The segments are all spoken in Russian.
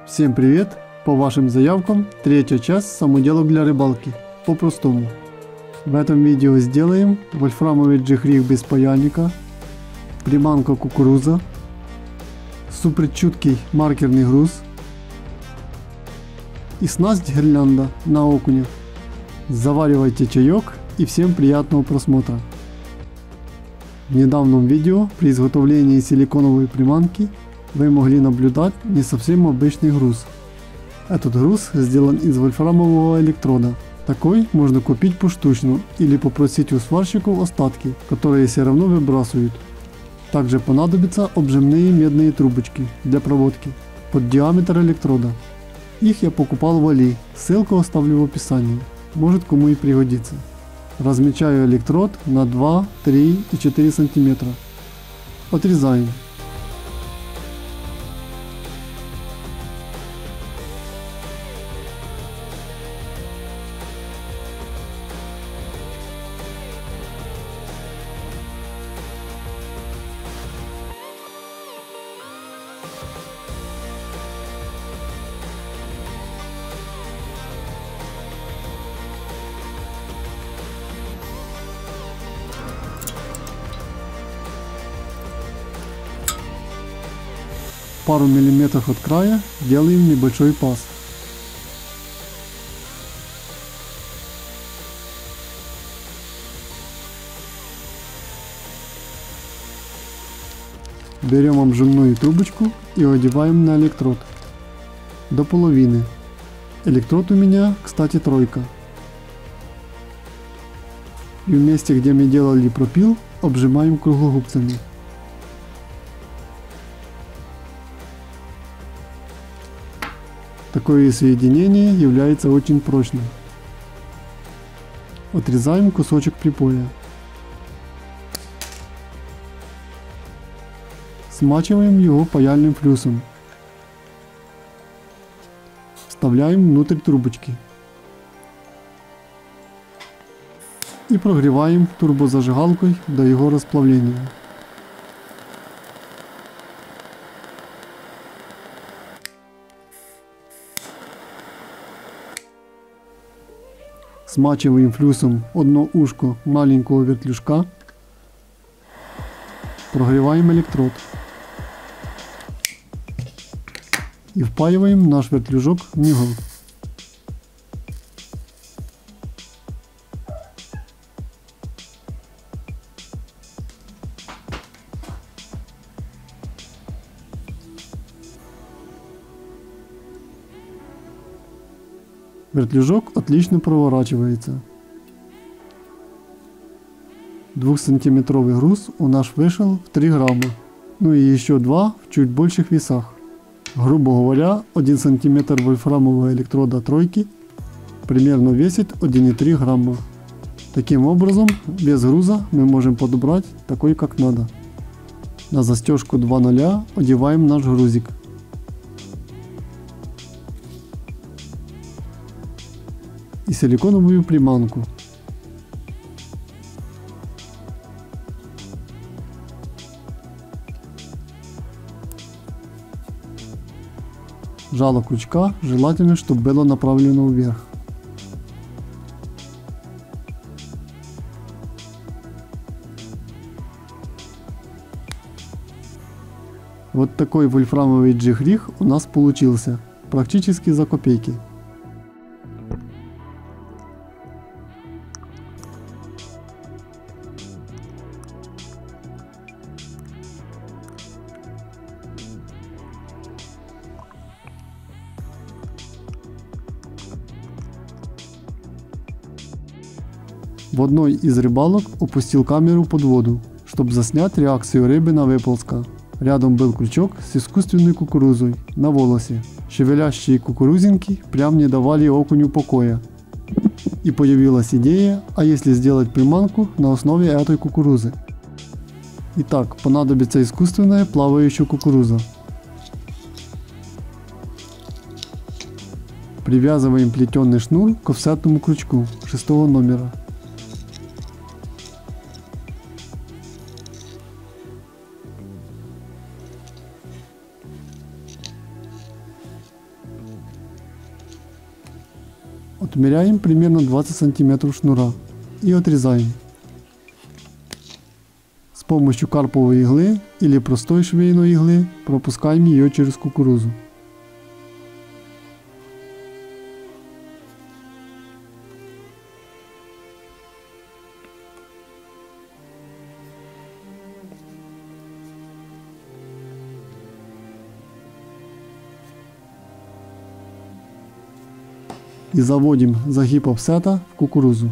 Всем привет! По вашим заявкам, третья часть самоделок для рыбалки, по-простому. В этом видео сделаем вольфрамовый джиг-риг без паяльника, приманка кукуруза, суперчуткий маркерный груз и снасть гирлянда на окуня. Заваривайте чаек и всем приятного просмотра. В недавнем видео при изготовлении силиконовой приманки вы могли наблюдать не совсем обычный груз. Этот груз сделан из вольфрамового электрода. Такой можно купить поштучно или попросить у сварщиков остатки, которые все равно выбрасывают. Также понадобятся обжимные медные трубочки для проводки под диаметр электрода. Их я покупал в Али, ссылку оставлю в описании, может кому и пригодится. Размечаю электрод на 2, 3 и 4 см. Отрезаем. Пару миллиметров от края делаем небольшой паз. Берем обжимную трубочку и одеваем на электрод до половины. Электрод у меня, кстати, тройка. И в месте, где мы делали пропил, обжимаем круглогубцами. Такое соединение является очень прочным. Отрезаем кусочек припоя. Смачиваем его паяльным флюсом. Вставляем внутрь трубочки. И прогреваем турбозажигалкой до его расплавления. Смачиваем флюсом одно ушко маленького вертлюжка. Прогреваем электрод. И впаиваем наш вертлюжок в него. Вертлюжок отлично проворачивается. 2-сантиметровый груз у нас вышел в 3 грамма. Ну и еще 2 в чуть больших весах. Грубо говоря, 1 сантиметр вольфрамового электрода тройки примерно весит 1,3 грамма. Таким образом, без груза мы можем подобрать такой как надо. На застежку 2.0 одеваем наш грузик. И силиконовую приманку. Жало крючка желательно, чтобы было направлено вверх. Вот такой вольфрамовый джиг-риг у нас получился, практически за копейки. В одной из рыбалок опустил камеру под воду, чтобы заснять реакцию рыбы на выползка. Рядом был крючок с искусственной кукурузой на волосе. Шевелящие кукурузинки прям не давали окуню покоя. И появилась идея, а если сделать приманку на основе этой кукурузы. Итак, понадобится искусственная плавающая кукуруза. Привязываем плетеный шнур к офсетному крючку 6 номера. Отмеряем примерно 20 см шнура и отрезаем. С помощью карповой иглы или простой швейной иглы пропускаем ее через кукурузу. И заводим загиб офсета в кукурузу.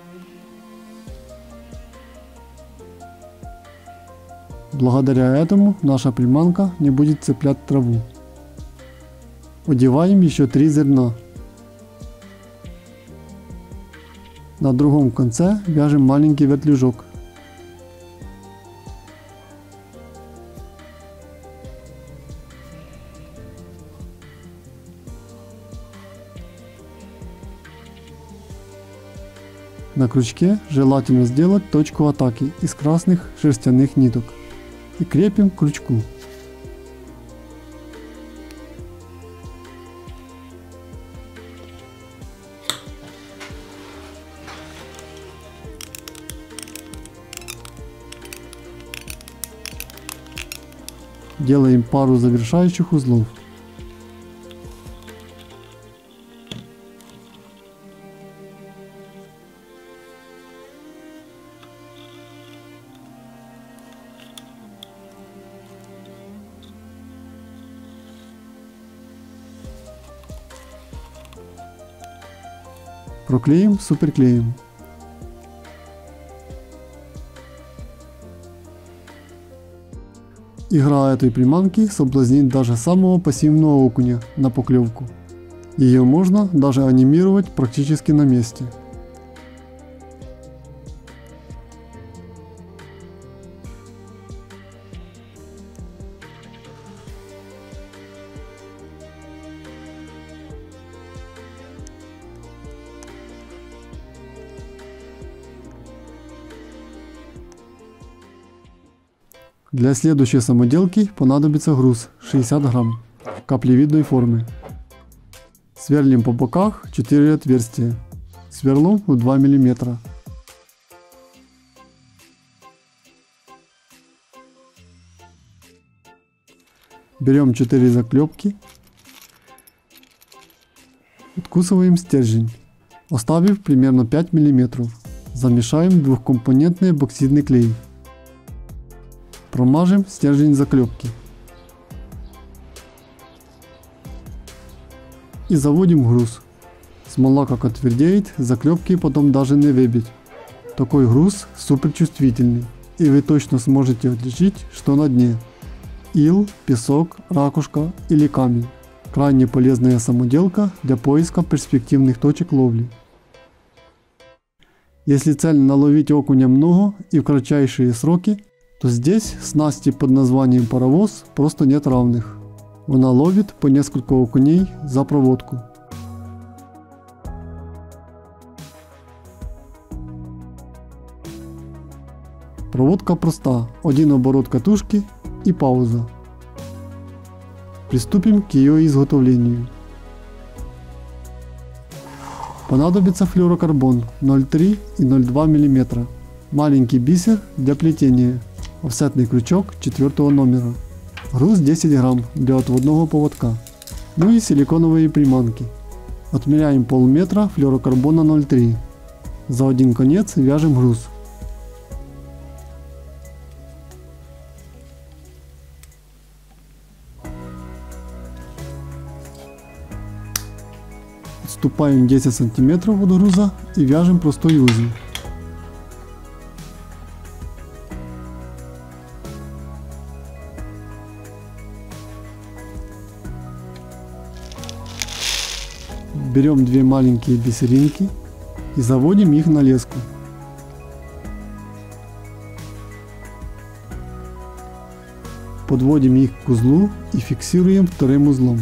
Благодаря этому наша приманка не будет цеплять траву. Одеваем еще 3 зерна. На другом конце вяжем маленький вертлюжок. На крючке желательно сделать точку атаки из красных шерстяных ниток и крепим к крючку. Делаем пару завершающих узлов. Проклеим суперклеем. Игра этой приманки соблазнит даже самого пассивного окуня на поклевку. Ее можно даже анимировать практически на месте. Для следующей самоделки понадобится груз 60 грамм каплевидной формы. Сверлим по боках 4 отверстия сверлом в 2 мм. Берем 4 заклепки, откусываем стержень, оставив примерно 5 мм. Замешаем двухкомпонентный эпоксидный клей. Промажем стержень заклепки. И заводим груз. Смола как отвердеет, заклепки потом даже не выбить. Такой груз супер чувствительный, и вы точно сможете отличить, что на дне. Ил, песок, ракушка или камень. Крайне полезная самоделка для поиска перспективных точек ловли. Если цель наловить окуня много и в кратчайшие сроки, то здесь снасти под названием паровоз просто нет равных. Она ловит по несколько окуней за проводку. Проводка проста, один оборот катушки и пауза. Приступим к ее изготовлению. Понадобится флюорокарбон 0,3 и 0,2 мм, маленький бисер для плетения, офсетный крючок 4 номера, груз 10 грамм для отводного поводка, ну и силиконовые приманки. Отмеряем полметра флюорокарбона 0,3. За один конец вяжем груз. Отступаем 10 см от груза и вяжем простой узел. Берем 2 маленькие бисеринки и заводим их на леску. Подводим их к узлу и фиксируем вторым узлом.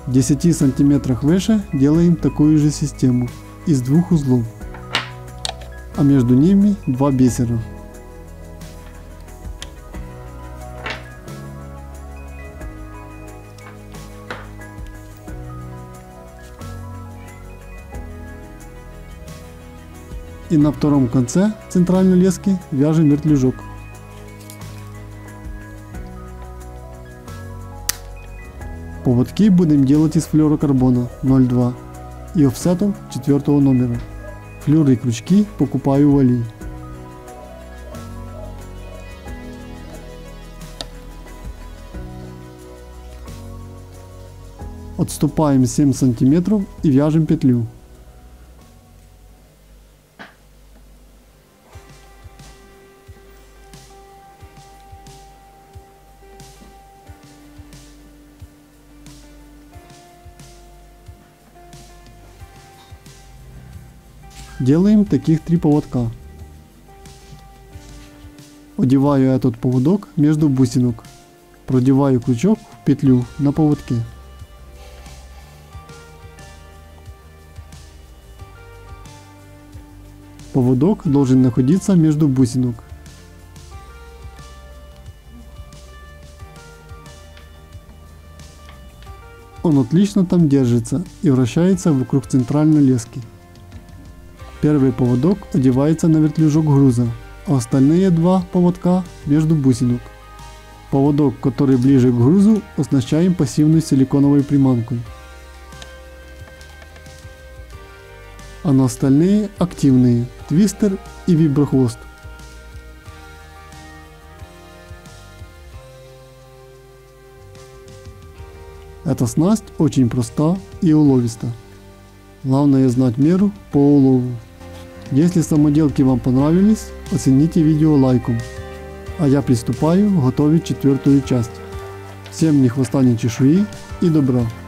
В 10 сантиметрах выше делаем такую же систему из 2 узлов, а между ними 2 бисера. И на втором конце центральной лески вяжем вертлюжок. Поводки будем делать из флюорокарбона 0,2 и офсетом 4 номера. Флюры и крючки покупаю в Али. Отступаем 7 сантиметров и вяжем петлю. Делаем таких 3 поводка. Одеваю этот поводок между бусинок. Продеваю крючок в петлю на поводке. Поводок должен находиться между бусинок. Он отлично там держится и вращается вокруг центральной лески. Первый поводок одевается на вертлюжок груза, а остальные 2 поводка между бусинок. Поводок, который ближе к грузу, оснащаем пассивной силиконовой приманкой, а на остальные активные твистер и виброхвост. Эта снасть очень проста и уловиста. Главное знать меру по улову. Если самоделки вам понравились, оцените видео лайком. А я приступаю готовить 4-ю часть. Всем ни хвоста, ни чешуи и добра.